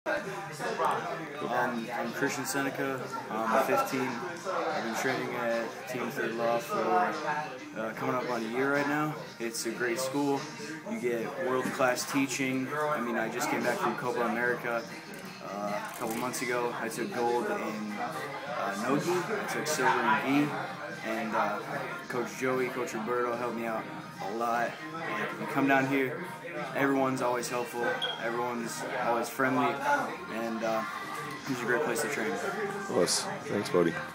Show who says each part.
Speaker 1: I'm Christian Seneca. I'm 15. I've been training at Team Third Law for coming up on a year right now. It's a great school. You get world-class teaching. I mean, I just came back from Copa America a couple months ago. I took gold in Nogi. I took silver in V. And Coach Joey, Coach Roberto helped me out a lot. And you come down here, everyone's always helpful, everyone's always friendly, and it's a great place to train.
Speaker 2: Nice. Thanks, buddy.